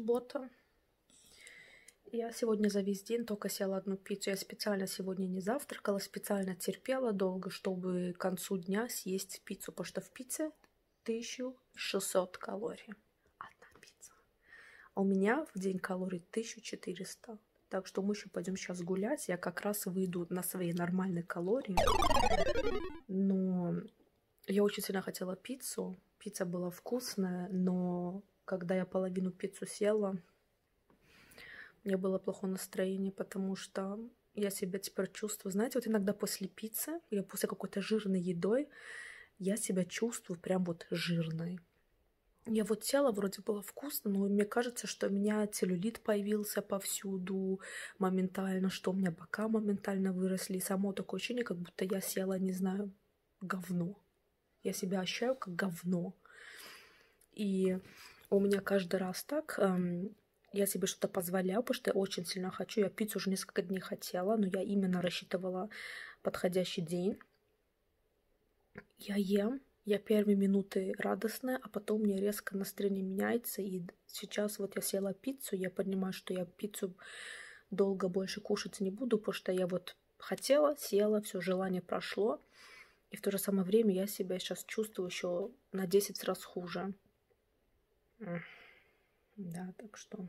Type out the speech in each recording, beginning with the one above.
суббота. Я сегодня за весь день только съела одну пиццу. Я специально сегодня не завтракала, специально терпела долго, чтобы к концу дня съесть пиццу, потому что в пицце 1600 калорий. Одна пицца. А у меня в день калорий 1400. Так что мы еще пойдем сейчас гулять. Я как раз выйду на свои нормальные калории. Но я очень сильно хотела пиццу. Пицца была вкусная, но когда я половину пиццу съела, у меня было плохое настроение, потому что я себя теперь чувствую... Знаете, вот иногда после пиццы, или после какой-то жирной едой, я себя чувствую прям вот жирной. Я вот села, вроде было вкусно, но мне кажется, что у меня целлюлит появился повсюду моментально, что у меня бока моментально выросли. И само такое ощущение, как будто я съела, не знаю, говно. Я себя ощущаю как говно. И у меня каждый раз так... Я себе что-то позволяю, потому что я очень сильно хочу. Я пиццу уже несколько дней хотела, но я именно рассчитывала подходящий день. Я ем, я первые минуты радостная, а потом мне резко настроение меняется. И сейчас вот я съела пиццу, я понимаю, что я пиццу долго больше кушать не буду, потому что я вот хотела, съела, все, желание прошло. И в то же самое время я себя сейчас чувствую еще на 10 раз хуже. Да, так что...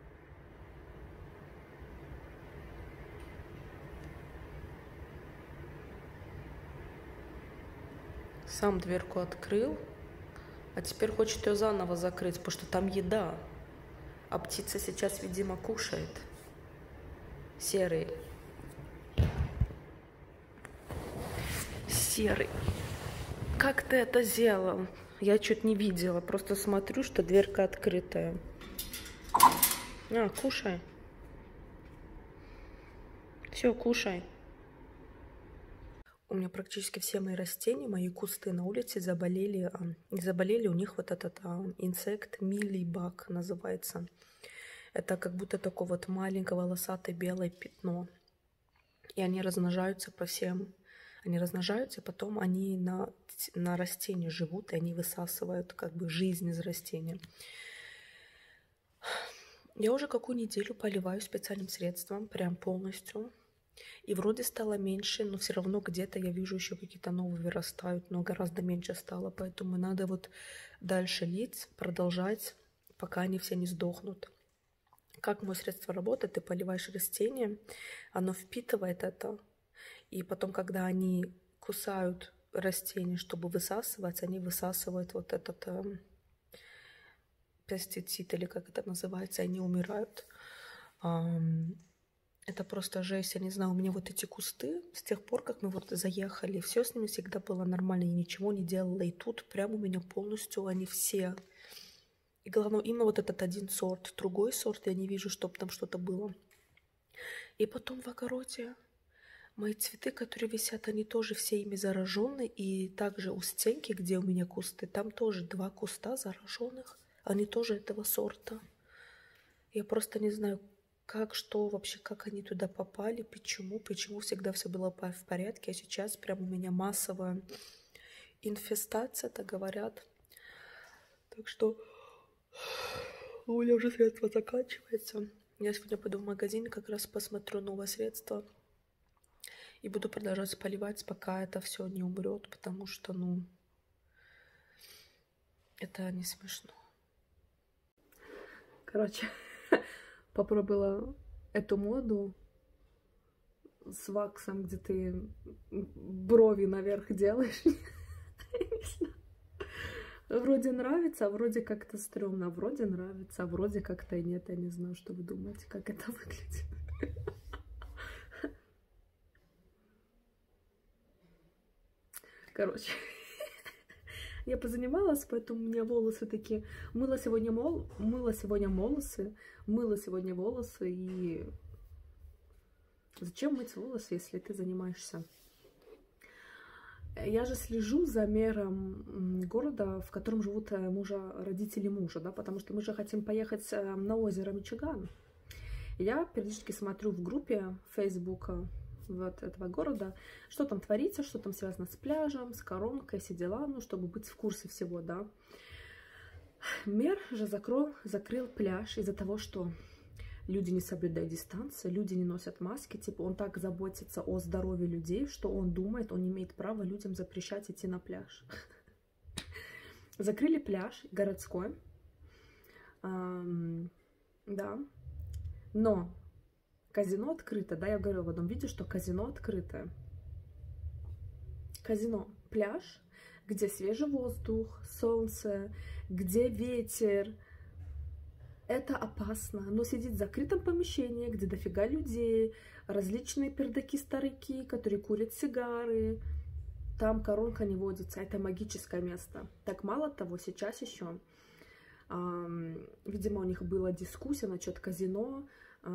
Сам дверку открыл, а теперь хочет ее заново закрыть, потому что там еда. А птица сейчас, видимо, кушает. Серый. Серый. Как ты это сделал? Я чуть не видела, просто смотрю, что дверка открытая. Кушай. Все, кушай. У меня практически все мои растения, мои кусты на улице заболели. У них вот этот инсект милибаг называется. Это как будто такое вот маленькое волосатое белое пятно. И они размножаются по всем. Они размножаются, и потом они на растении живут, и они высасывают как бы жизнь из растения. Я уже какую неделю поливаю специальным средством, прям полностью. И вроде стало меньше, но все равно где-то я вижу еще какие-то новые вырастают, но гораздо меньше стало. Поэтому надо вот дальше лить, продолжать, пока они все не сдохнут. Как мое средство работает? Ты поливаешь растение, оно впитывает это. И потом, когда они кусают растение, чтобы высасывать, они высасывают вот этот пестицид, или как это называется, они умирают. Это просто жесть, я не знаю, у меня вот эти кусты, с тех пор, как мы вот заехали, все с ними всегда было нормально, я ничего не делала, и тут прямо у меня полностью они все. И главное, именно вот этот один сорт, другой сорт я не вижу, чтобы там что-то было. И потом в огороде мои цветы, которые висят, они тоже все ими заражены, и также у стенки, где у меня кусты, там тоже 2 куста зараженных, они тоже этого сорта. Я просто не знаю, как, что вообще, как они туда попали, почему всегда все было в порядке, а сейчас прям у меня массовая инфестация, так говорят. Так что у меня уже средство заканчивается. Я сегодня пойду в магазин, как раз посмотрю новое средство и буду продолжать поливать, пока это все не умрет, потому что, это не смешно. Короче, попробовала эту моду с ваксом, где ты брови наверх делаешь. Вроде нравится, а вроде как-то стрёмно. Вроде нравится, а вроде как-то и нет. Я не знаю, что вы думаете, как это выглядит. Короче, я позанималась, поэтому у меня волосы такие... Мыла сегодня волосы, и... Зачем мыть волосы, если ты занимаешься? Я же слежу за мером города, в котором живут родители мужа, да, потому что мы же хотим поехать на озеро Мичиган. Я периодически смотрю в группе Фейсбука вот этого города, что там творится, что там связано с пляжем, с коронкой, все дела, чтобы быть в курсе всего, да. Мэр же закрыл пляж из-за того, что люди не соблюдают дистанцию, люди не носят маски. Типа он так заботится о здоровье людей, что он думает, он имеет право людям запрещать идти на пляж. Закрыли пляж городской. Да. Но казино открыто. Да, я говорила в одном видео, что казино открыто. Казино, пляж, где свежий воздух, солнце, где ветер. Это опасно. Но сидеть в закрытом помещении, где дофига людей, различные пердаки-старики, которые курят сигары. Там коронка не водится. Это магическое место. Так мало того, сейчас еще, видимо, у них была дискуссия насчет казино.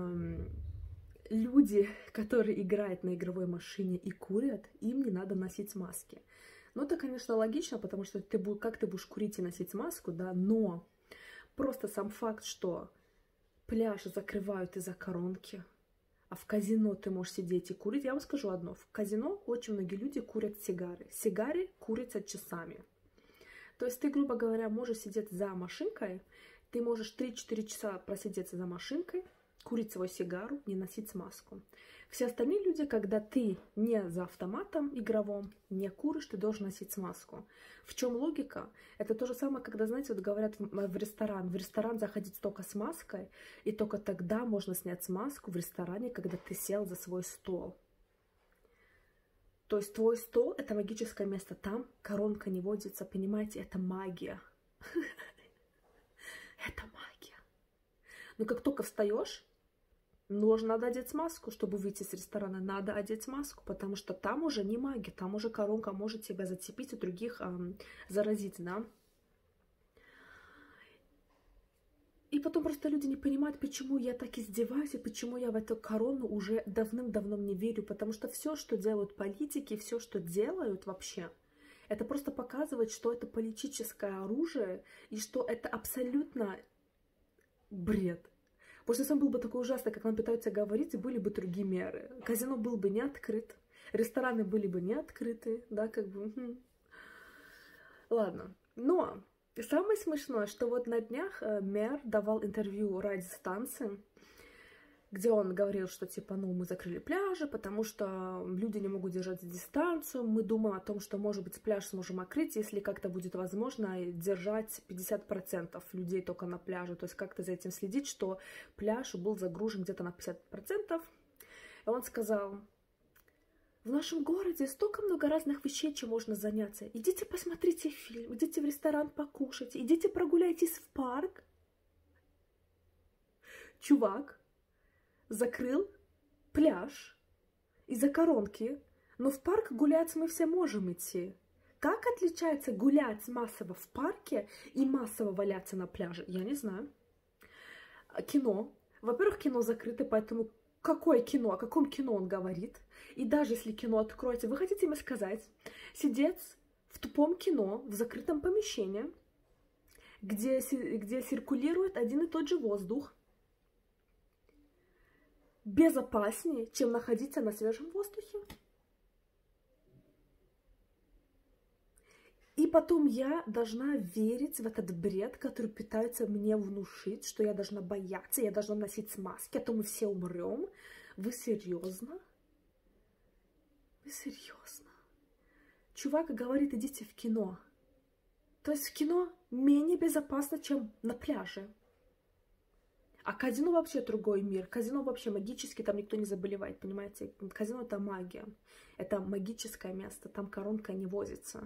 Люди, которые играют на игровой машине и курят, им не надо носить маски. Ну, это, конечно, логично, потому что как ты будешь курить и носить маску, да, но просто сам факт, что пляж закрывают из-за коронки, а в казино ты можешь сидеть и курить. Я вам скажу одно. В казино очень многие люди курят сигары. Сигары курятся часами. То есть ты, грубо говоря, можешь сидеть за машинкой, ты можешь 3-4 часа просидеться за машинкой, курить свою сигару, не носить маску. Все остальные люди, когда ты не за автоматом игровым, не куришь, ты должен носить маску. В чем логика? Это то же самое, когда, знаете, вот говорят в ресторан. В ресторан заходить только с маской, и только тогда можно снять маску в ресторане, когда ты сел за свой стол. То есть твой стол — это магическое место. Там коронка не водится, понимаете? Это магия. Это магия. Но как только встаешь, надо одеть маску, чтобы выйти с ресторана. Надо одеть маску, потому что там уже не магия, там уже коронка может тебя зацепить и других заразить, да? И потом просто люди не понимают, почему я так издеваюсь, и почему я в эту корону уже давным-давно не верю. Потому что все, что делают политики, все, что делают вообще, это просто показывает, что это политическое оружие, и что это абсолютно бред. Потому что сам был бы такой ужасный, как нам пытаются говорить, и были бы другие меры. Казино был бы не открыт, рестораны были бы не открыты, да, как бы. Ладно, но самое смешное, что вот на днях мэр давал интервью радиостанции, где он говорил, что типа, ну, мы закрыли пляжи, потому что люди не могут держать дистанцию, мы думаем о том, что, может быть, пляж сможем открыть, если как-то будет возможно держать 50% людей только на пляже, то есть как-то за этим следить, что пляж был загружен где-то на 50%. И он сказал: в нашем городе столько много разных вещей, чем можно заняться. Идите посмотрите фильм, идите в ресторан покушать, идите прогуляйтесь в парк. Чувак закрыл пляж из-за коронки, но в парк гулять мы все можем идти. Как отличается гулять массово в парке и массово валяться на пляже? Я не знаю. Кино. Во-первых, кино закрыто, поэтому какое кино, о каком кино он говорит? И даже если кино откроете, вы хотите мне сказать, сидеть в тупом кино, в закрытом помещении, где циркулирует один и тот же воздух, безопаснее, чем находиться на свежем воздухе? И потом я должна верить в этот бред, который пытаются мне внушить, что я должна бояться, я должна носить маски, а то мы все умрем. Вы серьезно? Вы серьезно? Чувак говорит, идите в кино. То есть в кино менее безопасно, чем на пляже. А казино вообще другой мир. Казино вообще магический, там никто не заболевает, понимаете? Казино — это магия. Это магическое место, там коронка не возится.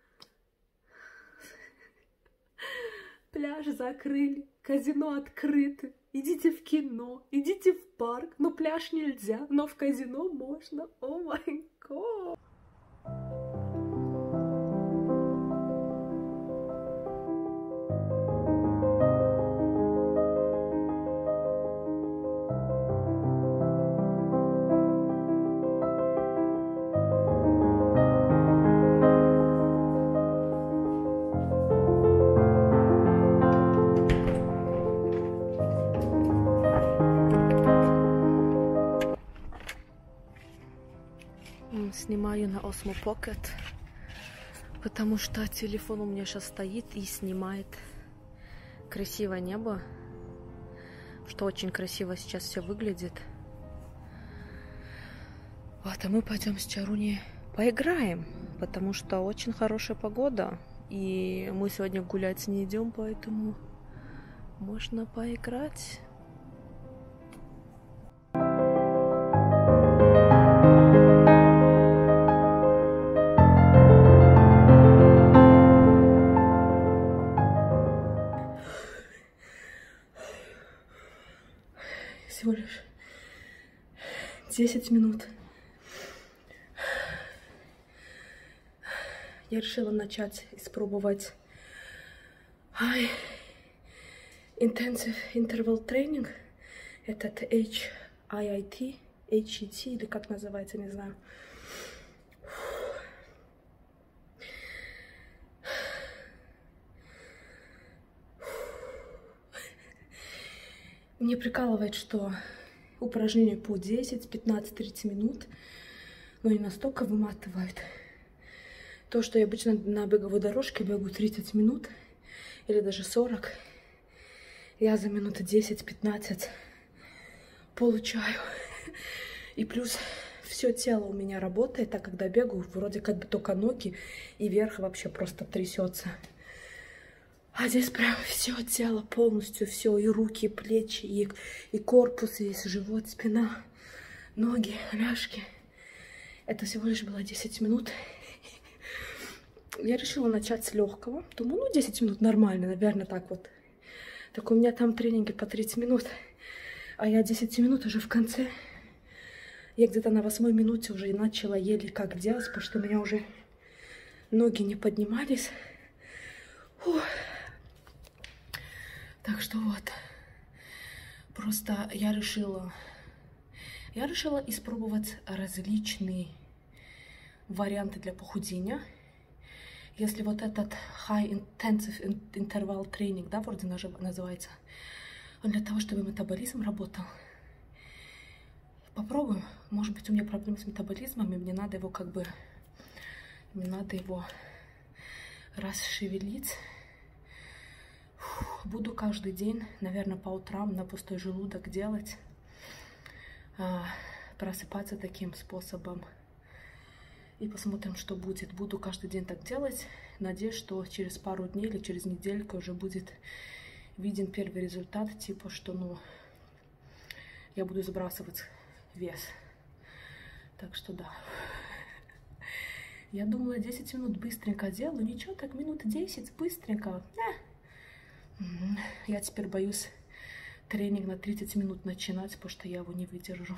Пляж закрыли, казино открыты. Идите в кино, идите в парк. Но пляж нельзя, но в казино можно. О май гад! Снимаю на Osmo Pocket, потому что телефон у меня сейчас стоит и снимает красивое небо, что очень красиво сейчас все выглядит. Вот, а мы пойдем с Чаруни поиграем, потому что очень хорошая погода, и мы сегодня гулять не идем, поэтому можно поиграть. Всего лишь 10 минут. Я решила начать испробовать Intensive Interval Training. Этот HIIT, или как называется, не знаю. Мне прикалывает, что упражнения по 10, 15, 30 минут, но не настолько выматывают. То, что я обычно на беговой дорожке бегаю 30 минут или даже 40, я за минуты 10-15 получаю. И плюс все тело у меня работает, а когда бегаю, вроде как бы только ноги, и верх вообще просто трясется. А здесь прям все тело полностью, все, и руки, и плечи, и корпус, весь живот, спина, ноги, ляжки. Это всего лишь было 10 минут. Я решила начать с легкого. Думаю, ну 10 минут нормально, наверное, так вот. Так у меня там тренинги по 30 минут, а я 10 минут уже в конце. Я где-то на 8-й минуте уже начала еле как делать, потому что у меня уже ноги не поднимались. Фух. Так что вот, просто я решила испробовать различные варианты для похудения. Если вот этот High Intensive Interval Training, да, вроде называется, он для того, чтобы метаболизм работал. Попробуем. Может быть, у меня проблемы с метаболизмом, и мне надо его расшевелить. Буду каждый день, наверное, по утрам на пустой желудок делать, просыпаться таким способом. И посмотрим, что будет. Буду каждый день так делать. Надеюсь, что через пару дней или через недельку уже будет виден первый результат. Типа, что, ну, я буду сбрасывать вес. Так что да. Я думала, 10 минут быстренько делаю. Ничего, так минут 10 быстренько. Я теперь боюсь тренинг на 30 минут начинать, потому что я его не выдержу.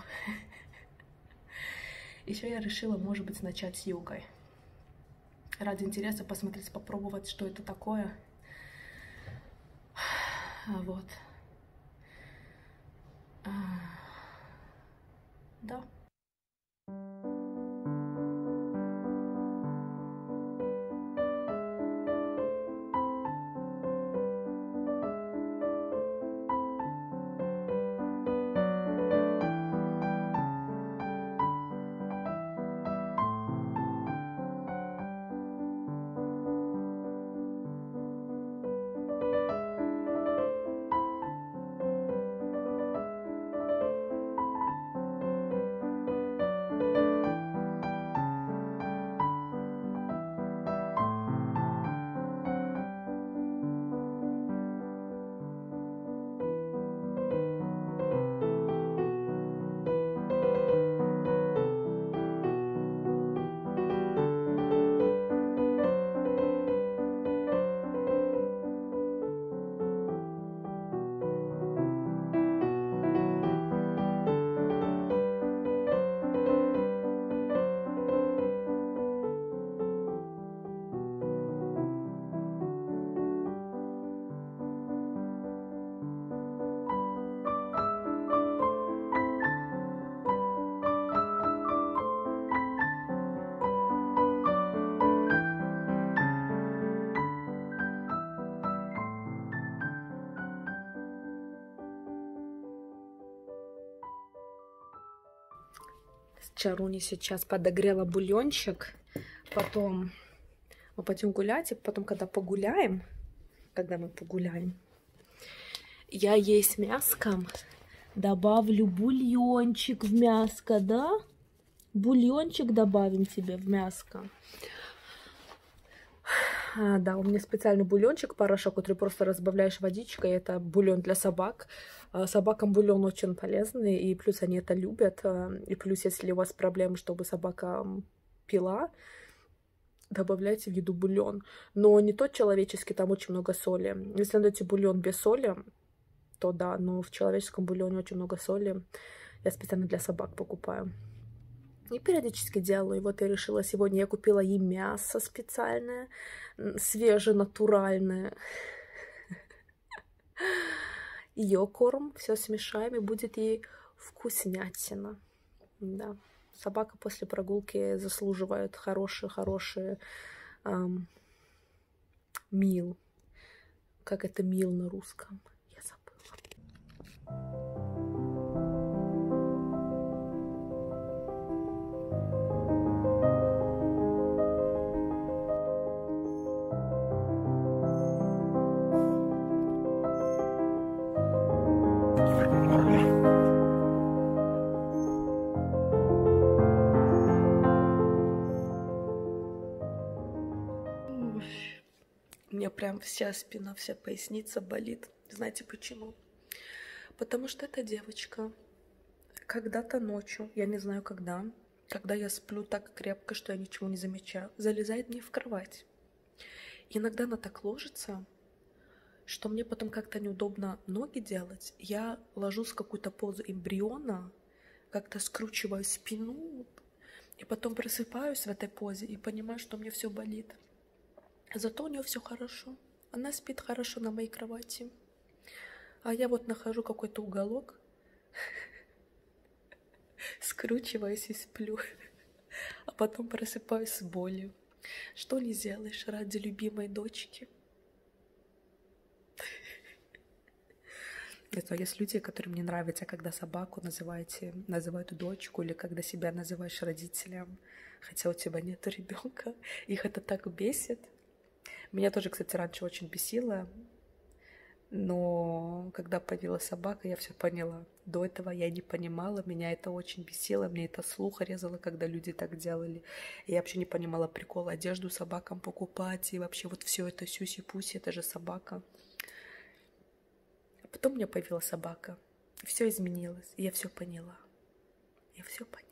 Еще я решила, может быть, начать с йогой. Ради интереса посмотреть, попробовать, что это такое. Вот. Да. Чаруни сейчас подогрела бульончик, потом мы пойдем гулять, и потом, когда мы погуляем, Я есть мяско. Добавлю бульончик в мяско, да? Бульончик добавим тебе в мяско. Да, у меня специальный бульончик, порошок, который просто разбавляешь водичкой. Это бульон для собак. Собакам бульон очень полезный, и плюс они это любят. И плюс, если у вас проблемы, чтобы собака пила, добавляйте в еду бульон. Но не тот человеческий, там очень много соли. Если найдете бульон без соли, то да, но в человеческом бульоне очень много соли. Я специально для собак покупаю. И периодически делаю. И вот я решила, сегодня я купила ей мясо специальное, свежее, натуральное. Ее корм, все смешаем, и будет ей вкуснятина. Да. Собака после прогулки заслуживает хорошие мил. Как это мил на русском? Я забыла. У меня прям вся спина, вся поясница болит. Знаете почему? Потому что эта девочка когда-то ночью, я не знаю когда я сплю так крепко, что я ничего не замечаю, залезает мне в кровать. Иногда она так ложится, что мне потом как-то неудобно ноги делать. Я ложусь в какую-то позу эмбриона, как-то скручиваю спину, и потом просыпаюсь в этой позе и понимаю, что мне все болит. Зато у нее все хорошо. Она спит хорошо на моей кровати. А я вот нахожу какой-то уголок, скручиваюсь и сплю. А потом просыпаюсь с болью. Что не сделаешь ради любимой дочки? Это есть люди, которым не нравится, когда собаку называют дочку, или когда себя называешь родителем, хотя у тебя нет ребенка. Их это так бесит. Меня тоже, кстати, раньше очень бесило, но когда появилась собака, я все поняла. До этого я не понимала, меня это очень бесило, мне это слух резало, когда люди так делали. Я вообще не понимала прикол одежду собакам покупать, и вообще вот все это сюси-пуси, это же собака. А потом у меня появилась собака, и все изменилось, и я все поняла. Я все поняла.